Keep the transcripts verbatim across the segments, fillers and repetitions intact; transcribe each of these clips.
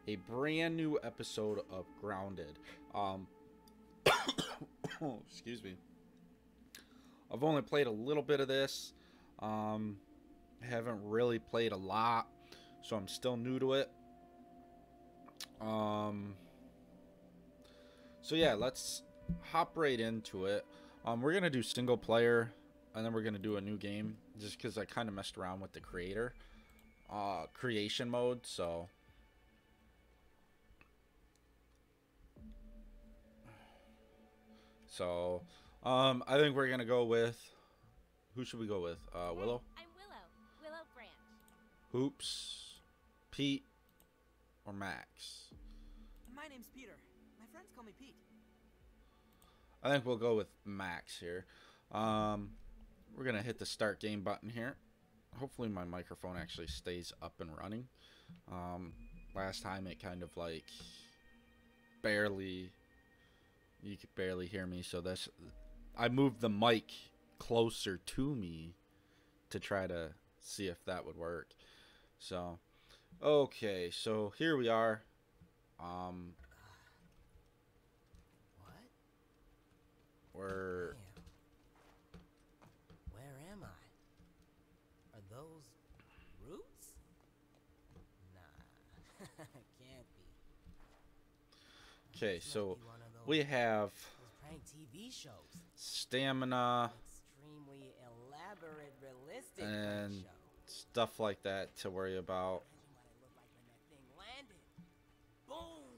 a brand new episode of Grounded. Um, excuse me. I've only played a little bit of this. Um, haven't really played a lot, so I'm still new to it. Um, so yeah, let's hop right into it. Um, we're gonna do single player, and then we're gonna do a new game, just because I kind of messed around with the creator, uh, creation mode. So, so, um, I think we're gonna go with, who should we go with? Uh, Willow. Hey, I'm Willow. Willow Branch. Hoops, Pete, or Max. My name's Peter. My friends call me Pete. I think we'll go with Max here. Um, we're gonna hit the start game button here. Hopefully my microphone actually stays up and running. Um, last time it kind of like barely, you could barely hear me. So this, I moved the mic closer to me to try to see if that would work. So, okay, so here we are. Um, What? we're Damn. Where am I? Are those roots? Nah, can't be. okay. This must So be one of those- we have those prank T V shows. stamina Extremely elaborate, realistic and prank show. stuff like that to worry about. Imagine what it looked like when that thing landed. Boom!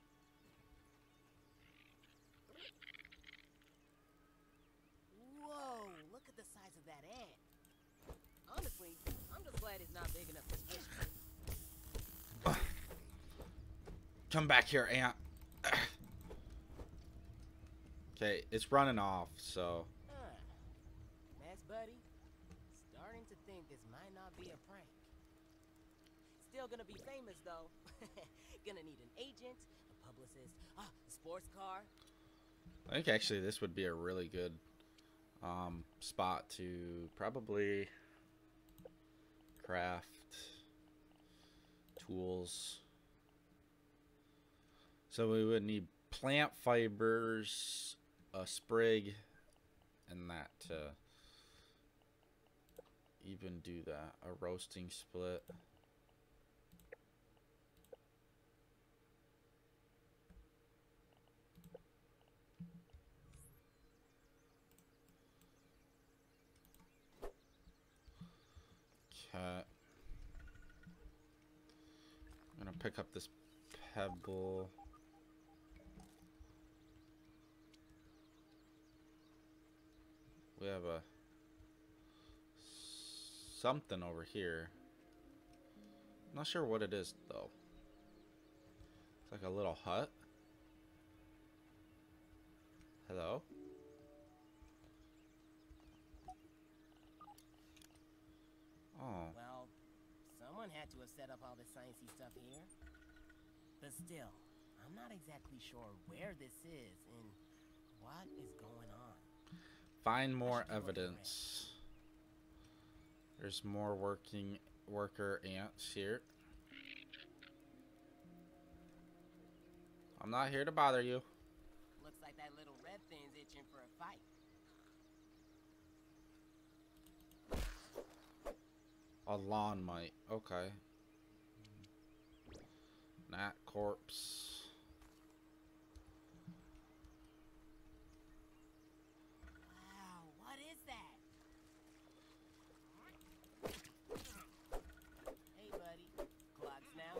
Whoa! Look at the size of that ant. Honestly, I'm just glad it's not big enough to squish me. Come back here, ant. Okay, it's running off, so Huh. Max, buddy, starting to think this might not be a prank. Still gonna be famous though. Gonna need an agent, a publicist, ah, a sports car. I think actually this would be a really good um, spot to probably craft tools. So we would need plant fibers, a sprig, and that to even do that. A roasting split. Okay. I'm gonna pick up this pebble. We have a something over here. I'm not sure what it is though. It's like a little hut. Hello? Oh. Well, someone had to have set up all this sciencey stuff here. But still, I'm not exactly sure where this is and what is going on. Find more evidence. There's more working worker ants here. I'm not here to bother you. Looks like that little red thing's itching for a fight. A lawn mite. Okay. Gnat corpse. Wow, what is that? Hey, buddy. Clogs now?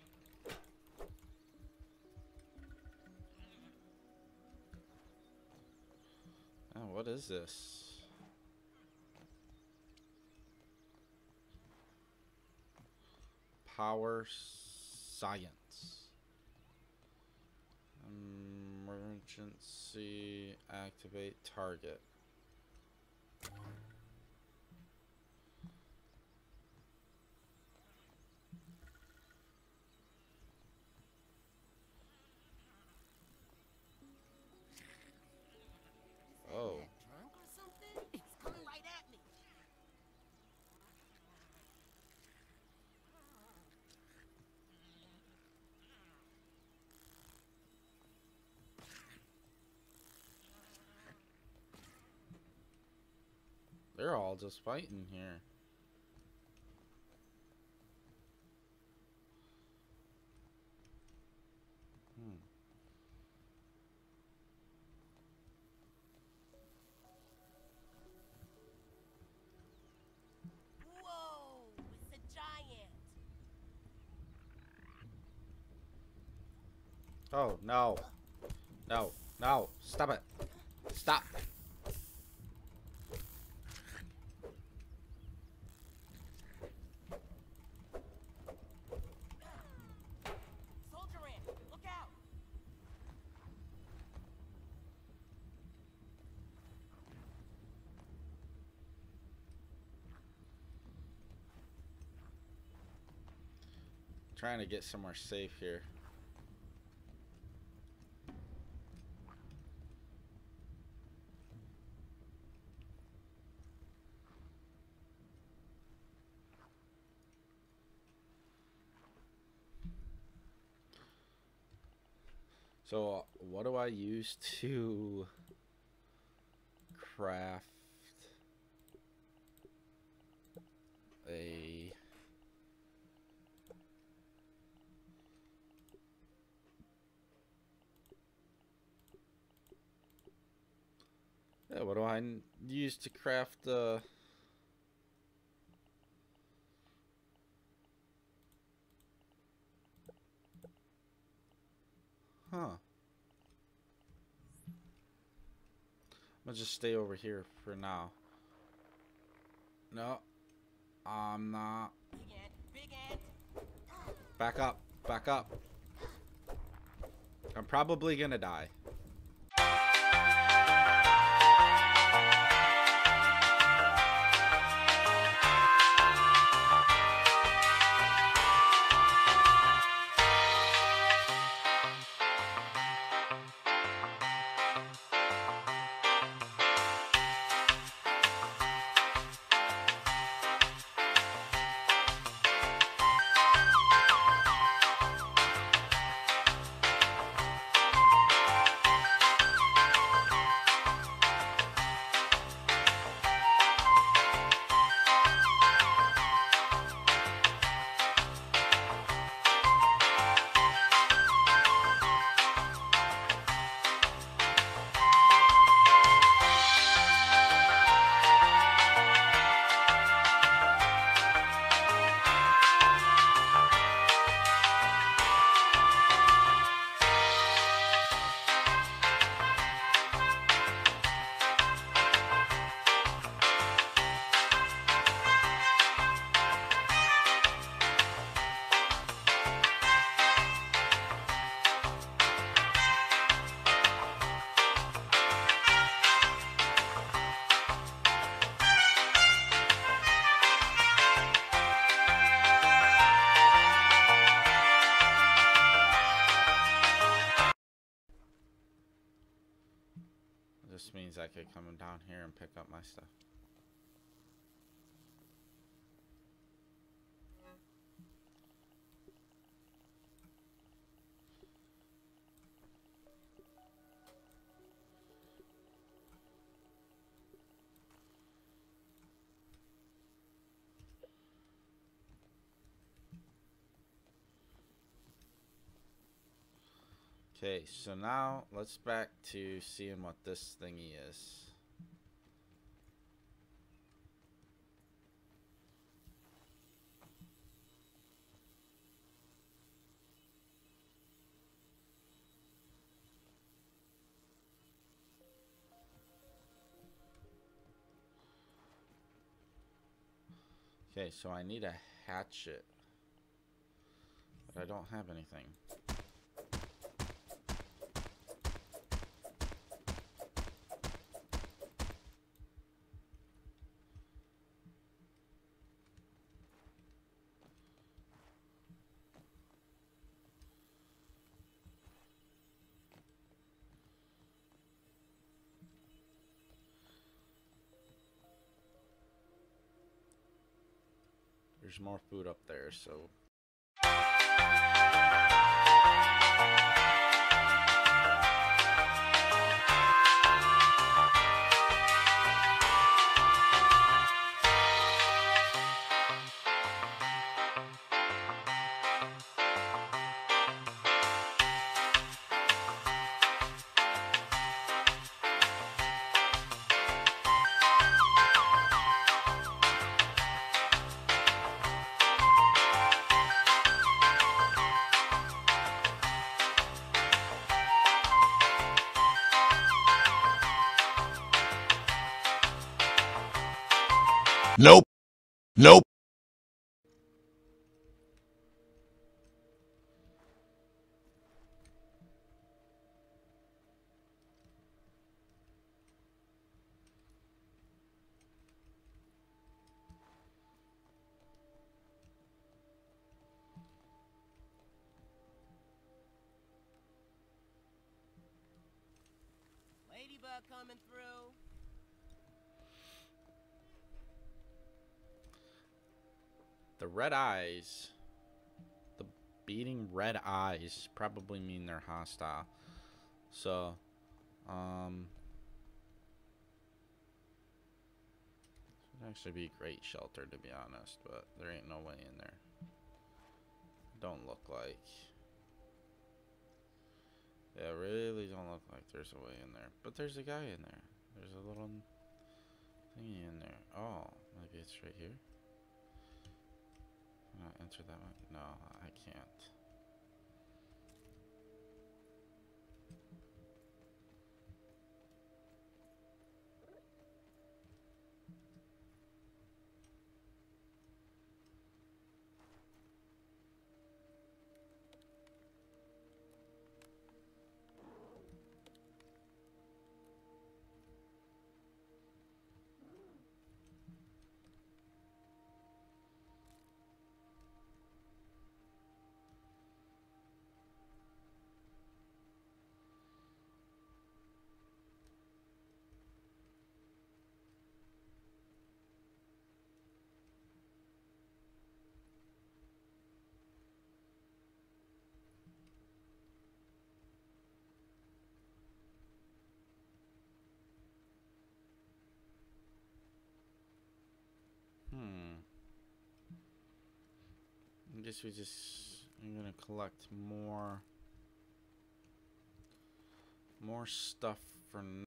Oh, what is this? Power science. Emergency activate target. Oh. That drunk or something? It's coming right at me. They're all just fighting here. Hmm. Whoa! It's a giant! Oh, no. No. No. Stop it. Stop. Soldier Ant, look out! Trying to get somewhere safe here. So, what do I use to craft a yeah, what do I n- use to craft the huh? I'm gonna just stay over here for now. No, I'm not. Big ant, big ant! Back up, back up. I'm probably gonna die. This means I could come down here and pick up my stuff. Okay, so now let's back to seeing what this thingy is. Okay, so I need a hatchet, but I don't have anything. There's more food up there, so Nope. Nope. Ladybug coming through. The red eyes. The beating red eyes probably mean they're hostile. So, um... it'd actually be a great shelter, to be honest, but there ain't no way in there. Don't look like... Yeah, really don't look like there's a way in there. But there's a guy in there. There's a little thingy in there. Oh, maybe it's right here? Can I enter that one? No, I can't. Hmm. I guess we just... I'm gonna collect more... More stuff for... n-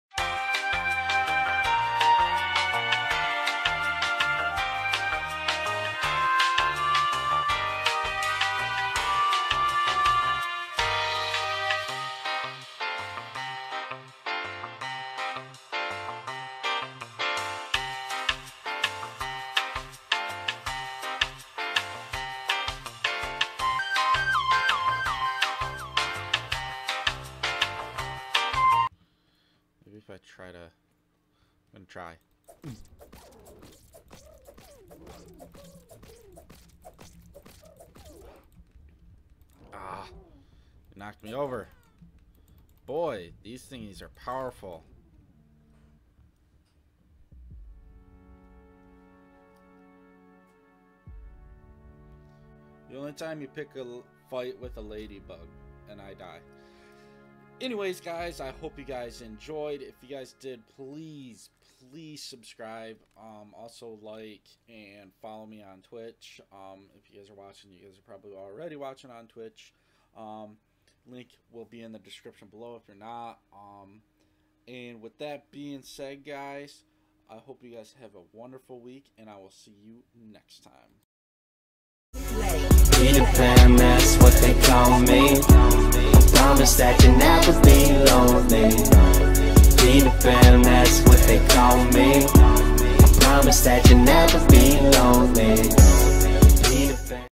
Maybe if I try to... I'm gonna try. Ah! It knocked me over. Boy, these thingies are powerful. The only time you pick a l- fight with a ladybug and I die. Anyways, guys, I hope you guys enjoyed. If you guys did, please, please subscribe. Um, also like and follow me on Twitch. Um, if you guys are watching, you guys are probably already watching on Twitch. Um, link will be in the description below if you're not. Um, and with that being said, guys, I hope you guys have a wonderful week, and I will see you next time. Peter Pan, that's what they call me. Promise that you never be lonely. Peter Pan, that's what they call me. Promise that you never be lonely.